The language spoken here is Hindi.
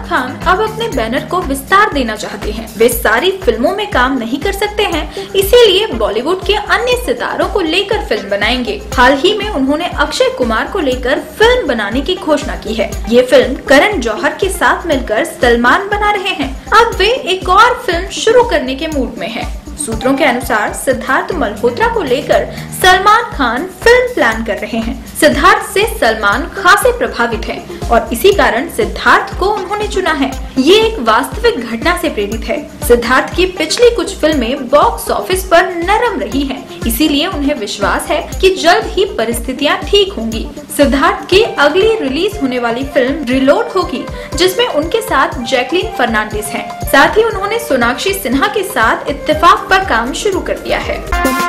खान अब अपने बैनर को विस्तार देना चाहते हैं। वे सारी फिल्मों में काम नहीं कर सकते हैं, इसीलिए बॉलीवुड के अन्य सितारों को लेकर फिल्म बनाएंगे। हाल ही में उन्होंने अक्षय कुमार को लेकर फिल्म बनाने की घोषणा की है। ये फिल्म करण जौहर के साथ मिलकर सलमान बना रहे हैं। अब वे एक और फिल्म शुरू करने के मूड में हैं। सूत्रों के अनुसार सिद्धार्थ मल्होत्रा को लेकर सलमान खान फिल्म प्लान कर रहे हैं। सिद्धार्थ से सलमान खासे प्रभावित हैं और इसी कारण सिद्धार्थ को उन्होंने चुना है। ये एक वास्तविक घटना से प्रेरित है। सिद्धार्थ की पिछली कुछ फिल्में बॉक्स ऑफिस पर नरम रही हैं, इसीलिए उन्हें विश्वास है कि जल्द ही परिस्थितियां ठीक होंगी। सिद्धार्थ की अगली रिलीज होने वाली फिल्म रिलोड होगी, जिसमें उनके साथ जैकलीन फर्नांडिस हैं। साथ ही उन्होंने सोनाक्षी सिन्हा के साथ इत्तेफाक पर काम शुरू कर दिया है।